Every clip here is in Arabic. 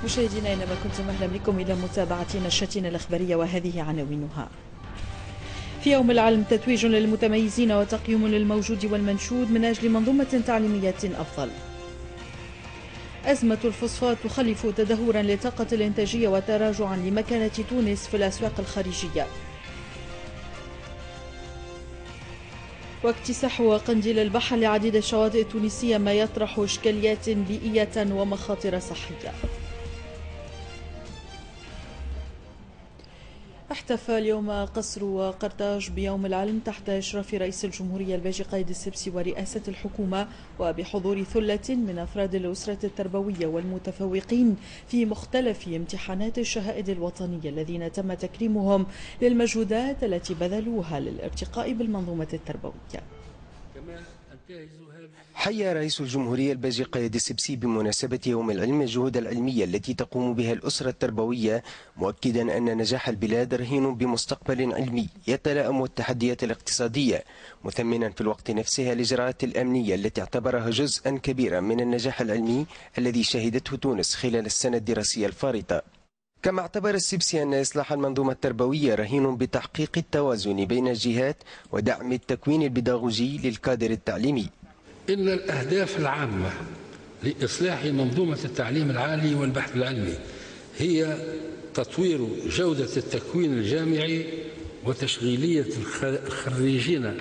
مشاهدينا اينما كنتم اهلا بكم الى متابعه نشرتنا الاخباريه وهذه عناوينها. في يوم العلم تتويج للمتميزين وتقييم للموجود والمنشود من اجل منظومه تعليميه افضل. أزمة الفوسفات تخلف تدهورا للطاقة الإنتاجية وتراجعا لمكانة تونس في الأسواق الخارجية. واكتساح قنديل البحر لعديد الشواطئ التونسية ما يطرح إشكاليات بيئية ومخاطر صحية. احتفل اليوم قصر قرطاج بيوم العلم تحت إشراف رئيس الجمهورية الباجي قايد السبسي ورئاسة الحكومة وبحضور ثلة من أفراد الأسرة التربوية والمتفوقين في مختلف امتحانات الشهائد الوطنية الذين تم تكريمهم للمجهودات التي بذلوها للارتقاء بالمنظومة التربوية. حيا رئيس الجمهورية الباجي قايد السبسي بمناسبة يوم العلم الجهود العلمية التي تقوم بها الأسرة التربوية، مؤكدا أن نجاح البلاد رهين بمستقبل علمي يتلائم التحديات الاقتصادية، مثمنا في الوقت نفسه الإجراءات الأمنية التي اعتبرها جزءا كبيرا من النجاح العلمي الذي شهدته تونس خلال السنة الدراسية الفارطة. كما اعتبر السبسي أن إصلاح المنظومة التربوية رهين بتحقيق التوازن بين الجهات ودعم التكوين البيداغوجي للكادر التعليمي. إن الأهداف العامة لإصلاح منظومة التعليم العالي والبحث العلمي هي تطوير جودة التكوين الجامعي وتشغيلية الخريجين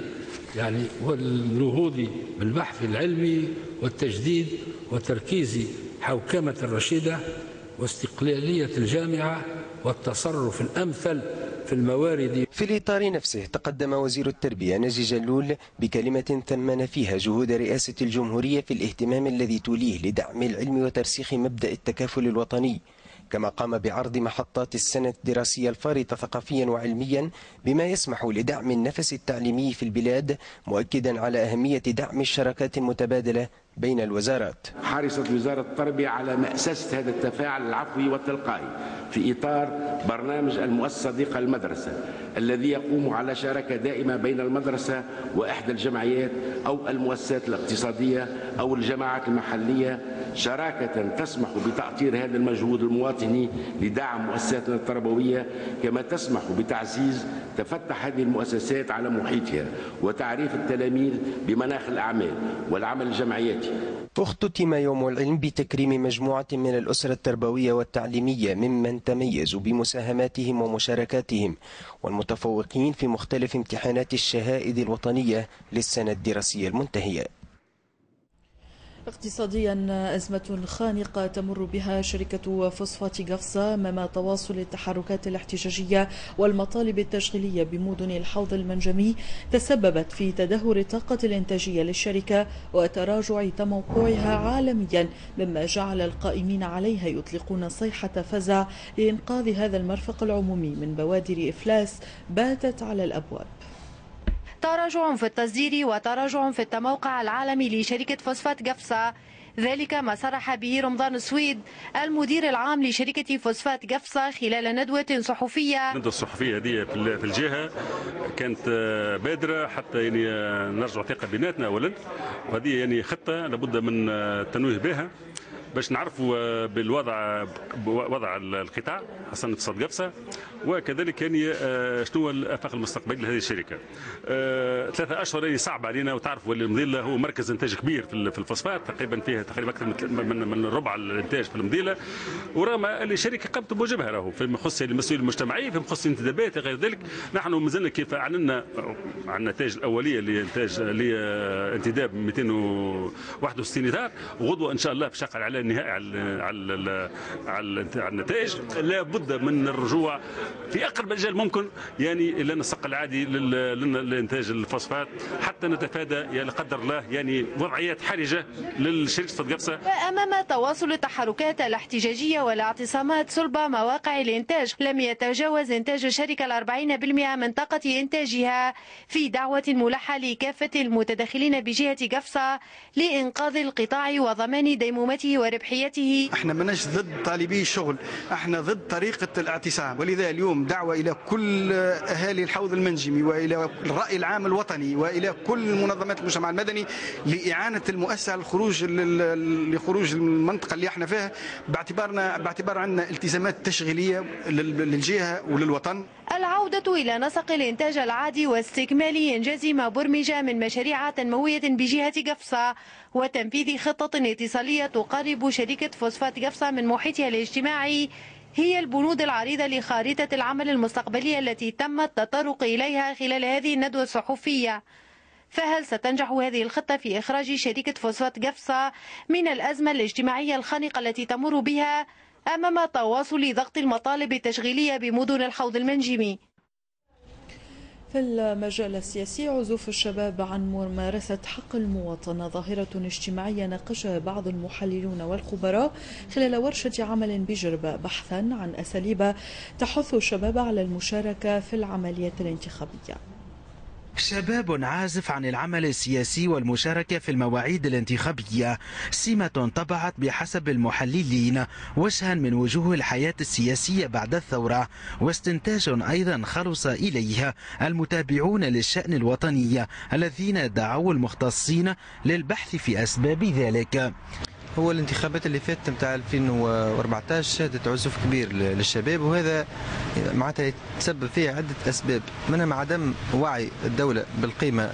والنهوض بالبحث العلمي والتجديد وتركيز حوكمة الرشيدة واستقلالية الجامعة والتصرف الأمثل في الموارد. في الإطار نفسه تقدم وزير التربية نجي جلول بكلمة ثمن فيها جهود رئاسة الجمهورية في الاهتمام الذي توليه لدعم العلم وترسيخ مبدأ التكافل الوطني، كما قام بعرض محطات السنة الدراسية الفارطة ثقافيا وعلميا بما يسمح لدعم النفس التعليمي في البلاد، مؤكدا على أهمية دعم الشراكات المتبادلة بين الوزارات. حرصت وزارة التربية على مأسسة هذا التفاعل العفوي والتلقائي في إطار برنامج المؤسسة صديقة المدرسة الذي يقوم على شراكة دائمة بين المدرسة وإحدى الجمعيات أو المؤسسات الاقتصادية أو الجماعات المحلية، شراكة تسمح بتأطير هذا المجهود المواطني لدعم مؤسساتنا التربوية، كما تسمح بتعزيز تفتح هذه المؤسسات على محيطها وتعريف التلاميذ بمناخ الأعمال والعمل الجمعياتي. اختتم يوم العلم بتكريم مجموعة من الأسرة التربوية والتعليمية ممن تميزوا بمساهماتهم ومشاركاتهم والمتفوقين في مختلف امتحانات الشهائد الوطنية للسنة الدراسية المنتهية. اقتصاديا، أزمة خانقة تمر بها شركة فوسفات قفصة أمام تواصل التحركات الاحتجاجية والمطالب التشغيلية بمدن الحوض المنجمي تسببت في تدهور الطاقة الإنتاجية للشركة وتراجع تموقعها عالميا، مما جعل القائمين عليها يطلقون صيحة فزع لإنقاذ هذا المرفق العمومي من بوادر إفلاس باتت على الأبواب. تراجع في التصدير وتراجع في التموقع العالمي لشركة فوسفات قفصة، ذلك ما صرح به رمضان السويد المدير العام لشركة فوسفات قفصة خلال ندوة صحفية. الندوة الصحفية هذه في الجهة كانت بادرة حتى نرجع ثقة بيناتنا أولا، وهذه خطة لابد من التنويه بها باش نعرفوا بالوضع وضع القطاع خاصة اقتصاد قفصة، وكذلك شنو هو الافاق المستقبليه لهذه الشركه. 3 اشهر صعب علينا، وتعرفوا المضيله هو مركز انتاج كبير في الفوسفات، تقريبا فيها تقريبا اكثر من ربع الانتاج في المضيله، ورغم الشركه قامت بواجبها راهو فيما يخص المسؤوليه المجتمعيه، فيما يخص الانتدابات غير ذلك. نحن مازلنا كيف اعلنا عن النتائج الاوليه لانتاج لانتداب 261 اطار، وغدوه ان شاء الله في شق الاعلان النهائي على النتائج. لا بد من الرجوع في اقرب اجل ممكن الى السق العادي لانتاج الفوسفات حتى نتفادى لا قدر الله وضعيات حرجه للشركه فوسفات قفصه. امام تواصل التحركات الاحتجاجيه والاعتصامات صلب مواقع الانتاج، لم يتجاوز انتاج الشركه 40% من طاقه انتاجها، في دعوه ملحه لكافه المتدخلين بجهه قفصه لانقاذ القطاع وضمان ديمومته ربحيته. احنا ماناش ضد طالبي الشغل، احنا ضد طريقة الاعتصام، ولذا اليوم دعوة إلى كل أهالي الحوض المنجمي وإلى الرأي العام الوطني وإلى كل منظمات المجتمع المدني لإعانة المؤسسة لخروج المنطقة اللي احنا فيها باعتبار عندنا التزامات تشغيلية للجهة وللوطن. العودة إلى نسق الإنتاج العادي واستكمال إنجاز ما برمج من مشاريع تنموية بجهة قفصة وتنفيذ خطة اتصالية تقرب شركة فوسفات قفصة من محيطها الاجتماعي هي البنود العريضة لخارطة العمل المستقبلية التي تم التطرق إليها خلال هذه الندوة الصحفية. فهل ستنجح هذه الخطة في إخراج شركة فوسفات قفصة من الأزمة الاجتماعية الخانقة التي تمر بها أمام تواصل ضغط المطالب التشغيلية بمدن الحوض المنجمي؟ في المجال السياسي، عزوف الشباب عن ممارسة حق المواطنة ظاهرة اجتماعية ناقشها بعض المحللون والخبراء خلال ورشة عمل بجربة بحثا عن أساليب تحث الشباب على المشاركة في العمليات الانتخابية. شباب عازف عن العمل السياسي والمشاركة في المواعيد الانتخابية، سمة طبعت بحسب المحللين وجها من وجوه الحياة السياسية بعد الثورة، واستنتاج أيضا خلص إليه المتابعون للشأن الوطني الذين دعوا المختصين للبحث في أسباب ذلك. هو الانتخابات اللي فاتت نتاع 2014 شهدت عزوف كبير للشباب، وهذا معناتها تسبب فيه عدة أسباب، منها عدم وعي الدولة بالقيمة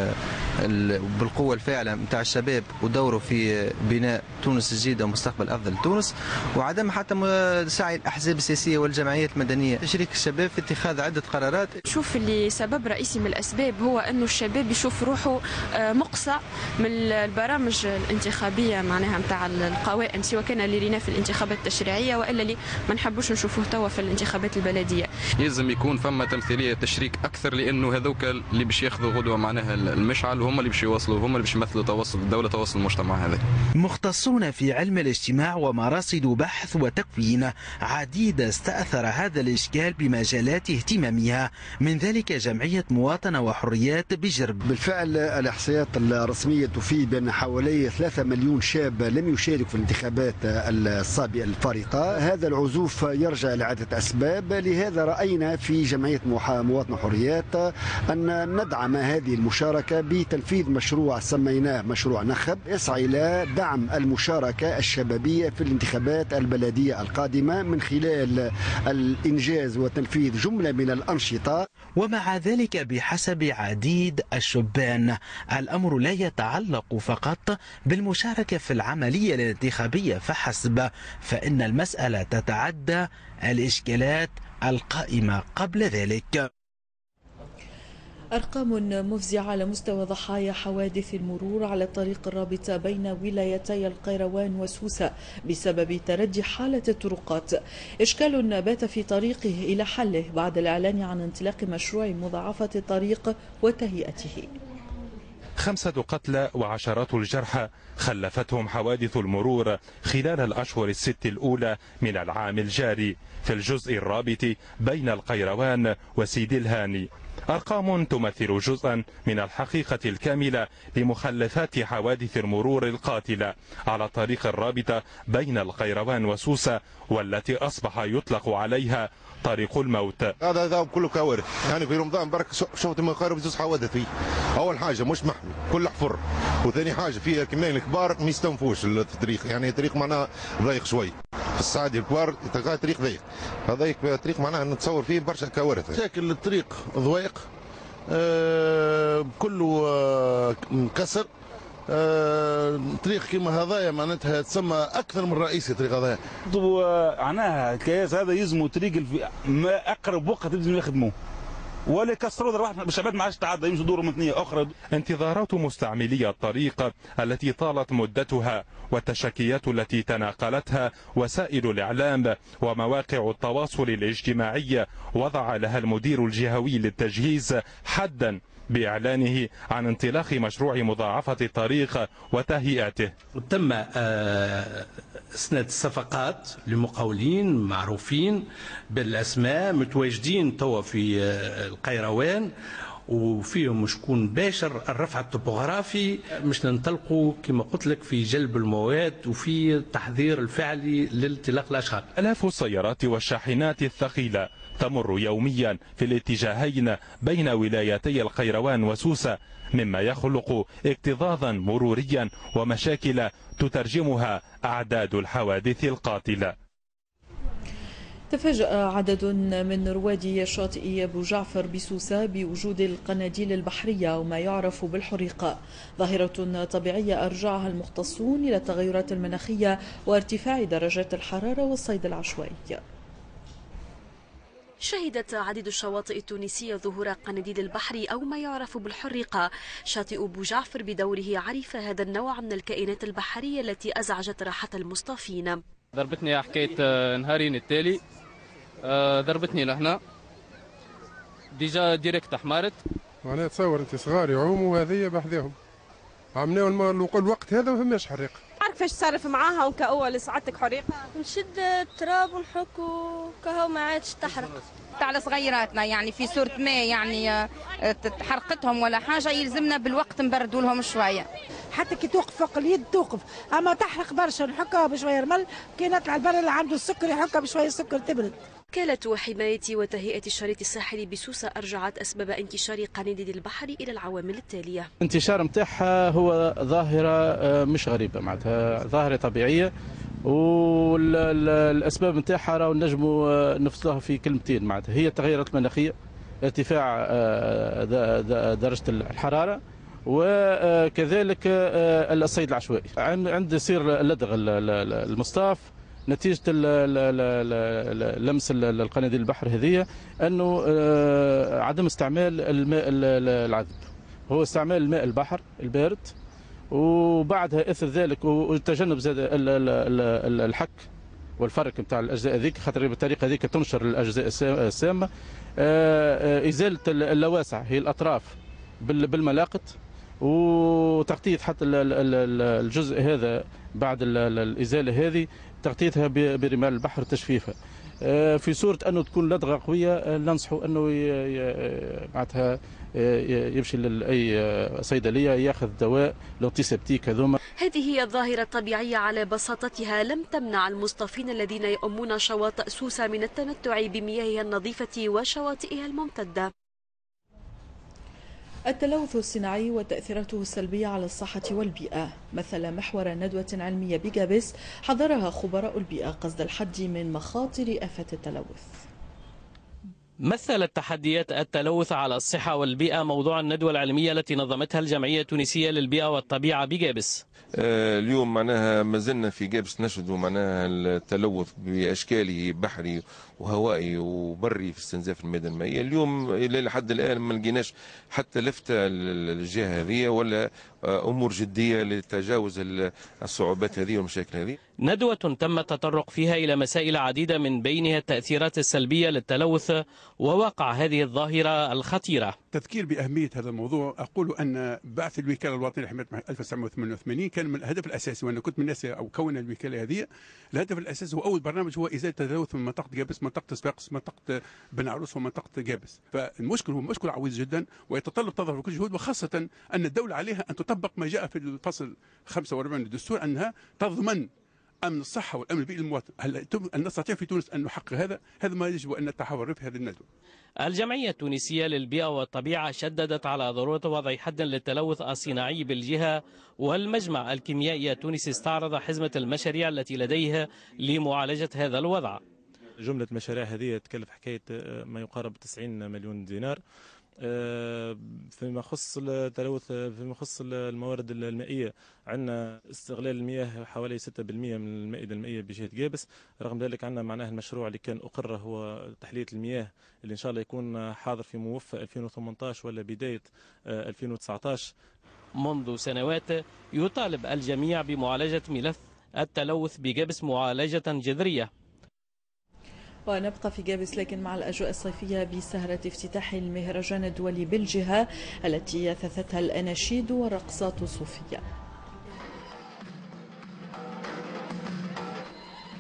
بالقوة الفاعلة نتاع الشباب ودوره في بناء تونس الجديدة ومستقبل أفضل لتونس، وعدم حتى سعي الأحزاب السياسية والجمعيات المدنية تشريك الشباب في اتخاذ عدة قرارات. شوف اللي سبب رئيسي من الأسباب هو أنه الشباب يشوف روحه مقصى من البرامج الانتخابية معناها نتاع القوائم، سواء كان اللي رينا في الانتخابات التشريعية وإلا اللي ما نحبوش نشوفوه توا في الانتخابات البلدية. يلزم يكون فما تمثيلية تشريك أكثر، لأنه هذوك اللي باش ياخذوا غدوة معناها المشعل وهم اللي باش يوصلوا، هم اللي باش يمثلوا توصل الدولة، توصل المجتمع هذا. مختصون في علم الاجتماع ومراصد بحث وتكوين عديدة استأثر هذا الإشكال بمجالات اهتمامها، من ذلك جمعية مواطنة وحريات بجرب. بالفعل الإحصائيات الرسمية تفيد بأن حوالي 3 مليون شاب لم يشارك في الانتخابات السابقة الفارطة. هذا العزوف يرجع لعدة أسباب، لهذا رأينا في جمعية مواطنة وحريات أن ندعم هذه المشاركة بتنفيذ مشروع سميناه مشروع نخب، يسعى إلى دعم المشاركة الشبابية في الانتخابات البلدية القادمة من خلال الإنجاز وتنفيذ جملة من الأنشطة. ومع ذلك بحسب عديد الشبان الأمر لا يتعلق فقط بالمشاركة في العملية الانتخابية فحسب، فإن المسألة تتعدى الإشكالات القائمة قبل ذلك. أرقام مفزعة على مستوى ضحايا حوادث المرور على الطريق الرابط بين ولايتي القيروان وسوسة بسبب تردي حالة الطرقات، إشكال بات في طريقه إلى حله بعد الإعلان عن انطلاق مشروع مضاعفة الطريق وتهيئته. 5 قتلى وعشرات الجرحى خلفتهم حوادث المرور خلال الأشهر ال6 الأولى من العام الجاري في الجزء الرابط بين القيروان وسيدي الهاني. أرقام تمثل جزءا من الحقيقة الكاملة لمخلفات حوادث المرور القاتلة على الطريق الرابط بين القيروان وسوسة، والتي أصبح يطلق عليها طريق الموت. هذا كله كوارث، يعني في رمضان برك شفت من قارب زوج حوادث فيه. أول حاجة مش محمي كل حفر، وثاني حاجة فيه كمين الكبار ما يستنفوش الطريق، يعني طريق معناها ضيق شوي. في السعادي الكبار تلقى طريق ضيق، هذاك طريق معناها نتصور فيه برشا كوارث. شكل الطريق ضويق كله مكسر، طريق كيما هذايا معناتها تسمى اكثر من رئيسي طريق هذايا. معناها الكياس هذا يلزموا طريق ما اقرب وقت يلزم يخدموه، ولا يكسروا ضربات باش العباد ما عادش تعدى يمشوا دورهم ثنيه اخرى. انتظارات مستعملي الطريق التي طالت مدتها والتشكيات التي تناقلتها وسائل الإعلام ومواقع التواصل الاجتماعي وضع لها المدير الجهوي للتجهيز حدا بإعلانه عن انطلاق مشروع مضاعفة الطريق وتهيئته. تم اسناد الصفقات لمقاولين معروفين بالاسماء متواجدين توا في القيروان، وفيهم شكون باشر الرفع الطبوغرافي، مش ننطلقوا كما قلت لك في جلب المواد وفي التحضير الفعلي لانطلاق الاشغال. آلاف السيارات والشاحنات الثقيلة تمر يوميا في الاتجاهين بين ولايتي القيروان وسوسة، مما يخلق اكتظاظا مروريا ومشاكل تترجمها أعداد الحوادث القاتلة. تفاجأ عدد من روادي شاطئ أبو جعفر بسوسة بوجود القناديل البحرية وما يعرف بالحريقة، ظاهرة طبيعية أرجعها المختصون إلى التغيرات المناخية وارتفاع درجات الحرارة والصيد العشوائي. شهدت عديد الشواطئ التونسية ظهور قناديل البحر أو ما يعرف بالحريقة. شاطئ أبو جعفر بدوره عرف هذا النوع من الكائنات البحرية التي أزعجت راحة المصطافين. ضربتني حكاية نهارين التالي، ضربتني لهنا ديجا ديريكت احمرت. وانا تصور انت صغار يعوموا هذيا بحذاهم عملناو الوقت هذا ما فماش حريقه. عارف كيفاش تصرف معاها وكأول ساعتك حريقه؟ نشد التراب ونحكوا كهو ما عادش تحرق. على صغيراتنا يعني في صورة ما يعني حرقتهم ولا حاجة يلزمنا بالوقت نبردوا لهم شوية. حتى كي توقف فوق اليد توقف، أما تحرق برشا نحكها بشوية رمل، كي نطلع البر اللي عنده السكر يحكها بشوية سكر تبرد. وكالة حماية وتهيئة الشريط الساحلي بسوسة أرجعت أسباب انتشار قناديل البحر إلى العوامل التالية. انتشار متاعها هو ظاهرة مش غريبة، معناتها ظاهرة طبيعية، والأسباب متاعها راهو نجموا نفصلوها في كلمتين. معناتها هي التغيرات المناخية، ارتفاع درجة الحرارة، وكذلك الصيد العشوائي. عند يصير لدغ المصطاف نتيجة لمس القناديل البحر هذه، أنه عدم استعمال الماء العذب، هو استعمال الماء البحر البارد، وبعدها اثر ذلك وتجنب زاد الحك والفرك نتاع الاجزاء هذيك، خاطر بالطريقه هذيك تنشر الاجزاء السامه. ازاله اللواسع هي الاطراف بالملاقط، وتغطيه حتى الجزء هذا بعد الازاله هذه تغطيتها برمال البحر تجفيفها. في صورة أنه تكون لدغة قوية ننصحوا أنه معناتها يمشي لأي صيدلية ياخذ دواء لانتيسبتيك هذوما. هذه هي الظاهرة الطبيعية على بساطتها، لم تمنع المصطافين الذين يؤمون شواطئ سوسة من التمتع بمياهها النظيفة وشواطئها الممتدة. التلوث الصناعي وتأثيراته السلبية على الصحة والبيئة مثل محور ندوة علمية بجابس حضرها خبراء البيئة قصد الحد من مخاطر آفة التلوث. مثلت تحديات التلوث على الصحة والبيئة موضوع الندوة العلمية التي نظمتها الجمعية التونسية للبيئة والطبيعة بجابس. اليوم معناها ما زلنا في جابس نشهد معناها التلوث بأشكاله بحري وهوائي وبري في استنزاف المياه المائية. اليوم إلى حد الآن ما لقيناش حتى لفتة الجهة هذه ولا أمور جدية لتجاوز الصعوبات هذه والمشاكل هذه. ندوة تم التطرق فيها إلى مسائل عديدة من بينها التأثيرات السلبية للتلوث وواقع هذه الظاهرة الخطيرة. تذكير بأهمية هذا الموضوع، أقول أن بعث الوكالة الوطنية لحماية 1988 كان من الهدف الأساسي، وأنا كنت من الناس أو كون الوكالة هذه. الهدف الأساسي هو أول برنامج هو إزالة التلوث من منطقة جابس، منطقة صفاقس، منطقة بن عروس ومنطقة جابس. فالمشكل هو مشكل عويص جدا ويتطلب تظهر كل جهود، وخاصة أن الدولة عليها أن تطبق ما جاء في الفصل 45 للدستور، أنها تضمن أمن الصحة والأمن البيئي للمواطن. هل نستطيع في تونس أن نحقق هذا؟ هذا ما يجب أن نتحاور في هذه الندوة. الجمعية التونسية للبيئة والطبيعة شددت على ضرورة وضع حد للتلوث الصناعي بالجهة، والمجمع الكيميائي التونسي استعرض حزمة المشاريع التي لديه لمعالجة هذا الوضع. جملة مشاريع هذه تكلف حكاية ما يقارب 90 مليون دينار. فيما يخص التلوث، فيما يخص الموارد المائية، عندنا استغلال المياه حوالي 6% من المائدة المائية بجهة جابس. رغم ذلك عندنا معناه المشروع اللي كان أقر هو تحلية المياه اللي إن شاء الله يكون حاضر في موفى 2018 ولا بداية 2019. منذ سنوات يطالب الجميع بمعالجة ملف التلوث بجابس معالجة جذرية. ونبقى في جابس لكن مع الأجواء الصيفية بسهرة افتتاح المهرجان الدولي بالجهة التي أثثتها الأناشيد والرقصات الصوفية.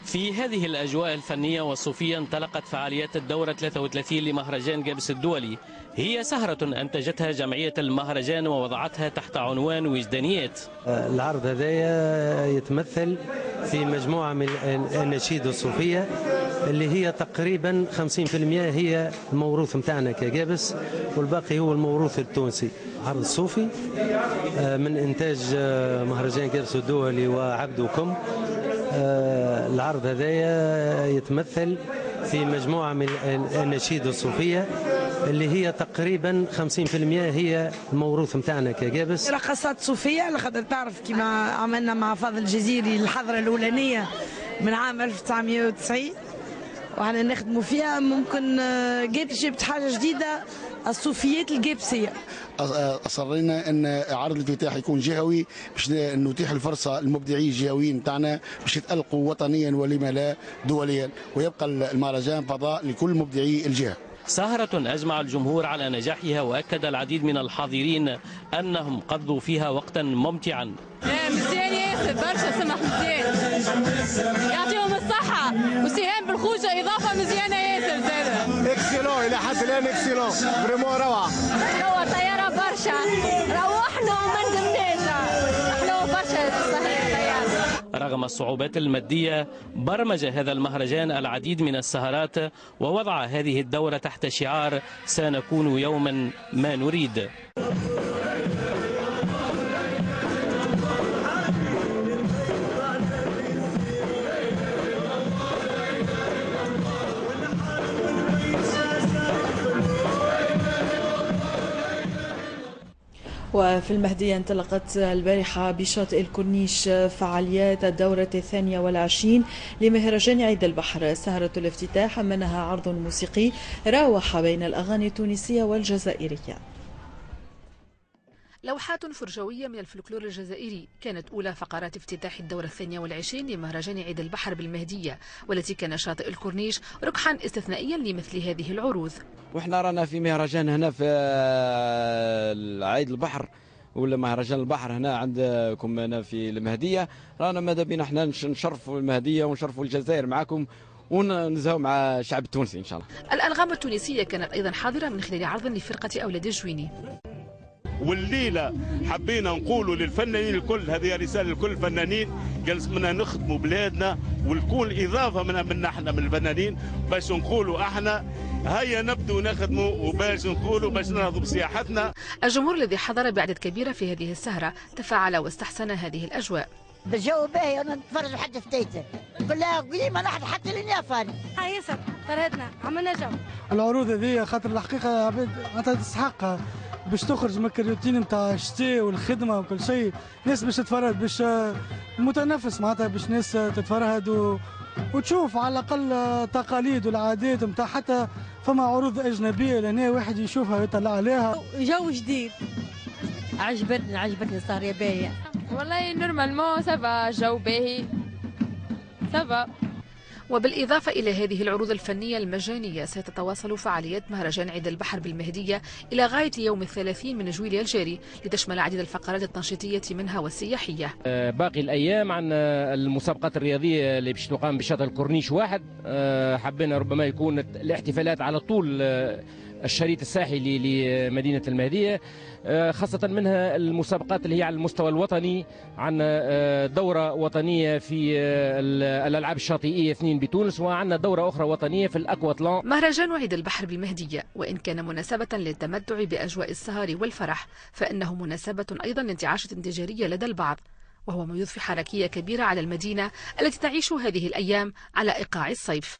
في هذه الأجواء الفنية والصوفية انطلقت فعاليات الدورة 33 لمهرجان جابس الدولي. هي سهرة أنتجتها جمعية المهرجان ووضعتها تحت عنوان وجدانيات. العرض هذا يتمثل في مجموعة من الأناشيد الصوفية اللي هي تقريبا 50% هي الموروث متاعنا كجابس، والباقي هو الموروث التونسي. عرض صوفي من إنتاج مهرجان جابس الدولي وعبدكم. العرض هذا يتمثل في مجموعة من الأناشيد الصوفية اللي هي تقريبا 50% هي الموروث متاعنا كجابس. رقصات صوفية على خاطر تعرف كما عملنا مع فاضل الجزيري الحضرة الأولانية من عام 1990 وحنا نخدموا فيها. ممكن جابس جبت حاجة جديدة، الصوفيات الجابسية. أصرينا أن عرض الافتتاح يكون جهوي باش نتيح الفرصة للمبدعين الجهويين نتاعنا باش يتألقوا وطنيا ولما لا دوليا، ويبقى المهرجان فضاء لكل مبدعي الجهة. سهرة أجمع الجمهور على نجاحها، وأكد العديد من الحاضرين أنهم قضوا فيها وقتا ممتعا. مزيان ياسر برشا، سمح مزيان، يعطيهم الصحة وسهام بالخوجة، إضافة مزيانة ياسر زادة. اكسلون إلى حد الآن، اكسلون فريمون روعة. روعة طيارة برشا، روحنا وما ندمناش، حلوة برشا صحيح طيارة. رغم الصعوبات المادية برمج هذا المهرجان العديد من السهرات، ووضع هذه الدورة تحت شعار سنكون يوما ما نريد. وفي المهدية انطلقت البارحة بشاطئ الكورنيش فعاليات الدورة 22 لمهرجان عيد البحر. سهرة الافتتاح منها عرض موسيقي راوح بين الأغاني التونسية والجزائرية. لوحات فرجوية من الفلكلور الجزائري كانت أولى فقرات افتتاح الدورة 22 لمهرجان عيد البحر بالمهدية، والتي كان شاطئ الكورنيش ركحا استثنائيا لمثل هذه العروض. واحنا رانا في مهرجان هنا في عيد البحر ولا مهرجان البحر هنا عندكم هنا في المهدية، رانا ماذا بينا احنا نشرفوا المهدية ونشرفوا الجزائر معكم ونزهوا مع الشعب التونسي إن شاء الله. الأنغام التونسية كانت أيضا حاضرة من خلال عرض لفرقة أولاد الجويني. والليله حبينا نقولوا للفنانين الكل، هذه رساله لكل الفنانين، لازمنا نخدموا بلادنا ونكون اضافه منا احنا من الفنانين باش نقولوا احنا هيا نبدو نخدموا وباش نقولوا باش ننهضوا بسياحتنا. الجمهور الذي حضر بعدد كبيره في هذه السهره تفاعل واستحسن هذه الاجواء. الجو باهي، انا نتفرج حتى في تيتا كلها قديمه نحن حتى لليافان. ياسر فرهدنا عملنا جو. العروض هذه خاطر الحقيقه عباد معناتها تستحق باش تخرج من الروتين نتاع الشتاء والخدمه وكل شيء، ناس باش تتفرهد، باش متنفس معناتها باش ناس تتفرهد وتشوف على الاقل تقاليد والعادات نتاع، حتى فما عروض اجنبيه لهنا واحد يشوفها ويطلع عليها. جو جديد عجبتني السهرة باهية والله. نورمالمون سافا، جو باهي سافا. وبالإضافة إلى هذه العروض الفنية المجانية ستتواصل فعاليات مهرجان عيد البحر بالمهدية إلى غاية يوم 30 من جويلية الجاري، لتشمل عديد الفقرات التنشيطية منها والسياحية. باقي الأيام عن المسابقات الرياضية اللي باش تقام بشاطئ الكورنيش واحد. حبينا ربما يكون الاحتفالات على طول الشريط الساحلي لمدينة المهدية، خاصة منها المسابقات اللي هي على المستوى الوطني، عن دورة وطنية في الألعاب الشاطئية 2 بتونس، وعندنا دورة أخرى وطنية في الأكواتلان. مهرجان عيد البحر بالمهدية وإن كان مناسبة للتمتع بأجواء السهر والفرح، فإنه مناسبة أيضا لانتعاشة تجارية لدى البعض، وهو ما يضفي حركية كبيرة على المدينة التي تعيش هذه الأيام على إيقاع الصيف.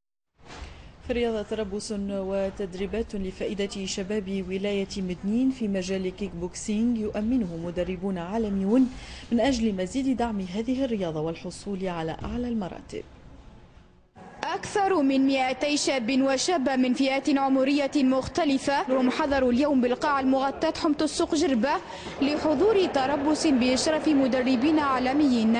في الرياضة تربص وتدريبات لفائدة شباب ولاية مدنين في مجال كيك بوكسينج يؤمنه مدربون عالميون من أجل مزيد دعم هذه الرياضة والحصول على أعلى المراتب. أكثر من 200 شاب وشابة من فئات عمرية مختلفة هم حضروا اليوم بالقاعة المغطاة حمص السوق جربة لحضور تربص بإشراف مدربين عالميين.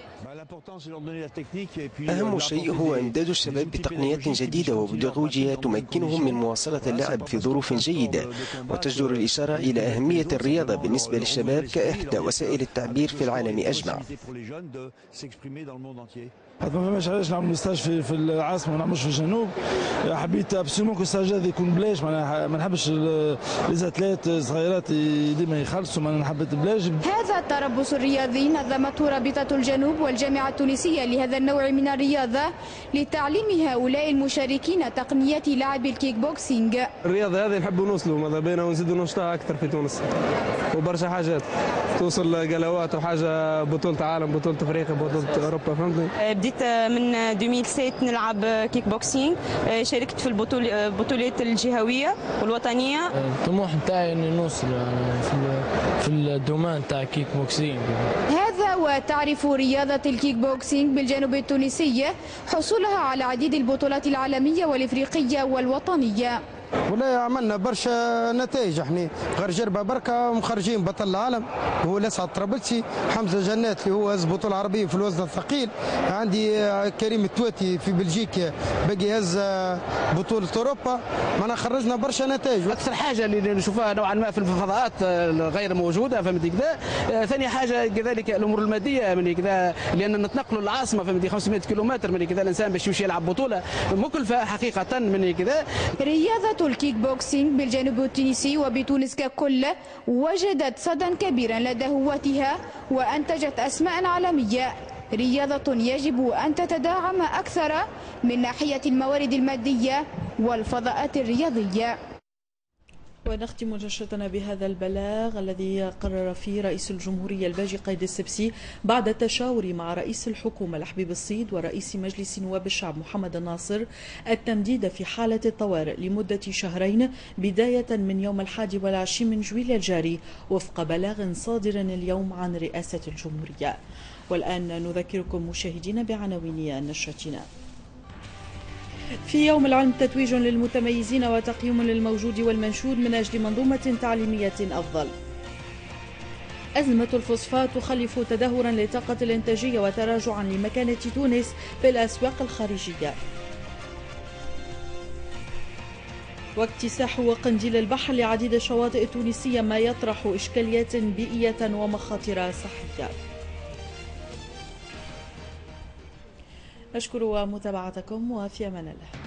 أهم شيء هو إمداد الشباب بتقنيات جديدة وبدروجها تمكنهم من مواصلة اللعب في ظروف جيدة، وتجدر الإشارة إلى أهمية الرياضة بالنسبة للشباب كإحدى وسائل التعبير في العالم أجمع. ما فماش علاش نعملوا ستاج في العاصمه وما نعملوش في الجنوب. حبيت ابسولمون كو ستاج هذا يكون بلاش، ما نحبش ليزاتليت صغيرات ديما يخلصوا، ما نحب بلاش. هذا التربص الرياضي نظمته رابطه الجنوب والجامعه التونسيه لهذا النوع من الرياضه لتعليم هؤلاء المشاركين تقنيات لعب الكيك بوكسينج. الرياضه هذه نحبوا نوصلوا، ماذا بينا ونزيدوا ننشطها اكثر في تونس، وبرشا حاجات توصل قلاوات وحاجه، بطوله عالم، بطوله افريقيا، بطوله اوروبا، فهمتني. بديت من 2007 نلعب كيك بوكسينج، شاركت في البطولات الجهويه والوطنيه. الطموح نتاعي اني نوصل في الدومان تاع كيك بوكسينج. هذا وتعرف رياضة الكيك بوكسينج بالجنوب التونسي حصولها على عديد البطولات العالمية والإفريقية والوطنية. والله عملنا برشا نتائج، احنا غير جربه بركه مخرجين بطل العالم هو الاسعد طرابلسي، حمزه جنات اللي هو هز بطوله عربيه في الوزن الثقيل، عندي كريم التواتي في بلجيكا باقي هز بطوله اوروبا، معنا خرجنا برشا نتائج. اكثر حاجه اللي نشوفها نوعا ما في الفضاءات غير موجوده، فهمتي كذا. ثاني حاجه كذلك الامور الماديه من كذا، لان نتنقلوا للعاصمه فهمتي 500 كيلومتر من كذا، الانسان باش يمشي يلعب بطوله مكلفه حقيقه من كذا. رياضة الكيك بوكسينج بالجنوب التونسي وبتونس ككل وجدت صدى كبيرا لدى هواتها وأنتجت أسماء عالمية. رياضة يجب أن تتدعم أكثر من ناحية الموارد المادية والفضاءات الرياضية. ونختم جلستنا بهذا البلاغ الذي قرر فيه رئيس الجمهورية الباجي قايد السبسي بعد التشاور مع رئيس الحكومة لحبيب الصيد ورئيس مجلس نواب الشعب محمد الناصر التمديد في حالة الطوارئ لمدة شهرين بداية من يوم 21 من جويلية الجاري وفق بلاغ صادر اليوم عن رئاسة الجمهورية. والآن نذكركم مشاهدينا بعناوين نشرتنا. في يوم العلم تتويج للمتميزين وتقييم للموجود والمنشود من أجل منظومة تعليمية أفضل. أزمة الفوسفات تخلف تدهورا للطاقة الإنتاجية وتراجعا لمكانة تونس في الأسواق الخارجية. واكتساح قنديل البحر لعديد الشواطئ التونسية ما يطرح إشكاليات بيئية ومخاطر صحية. أشكر متابعتكم وفي أمان الله.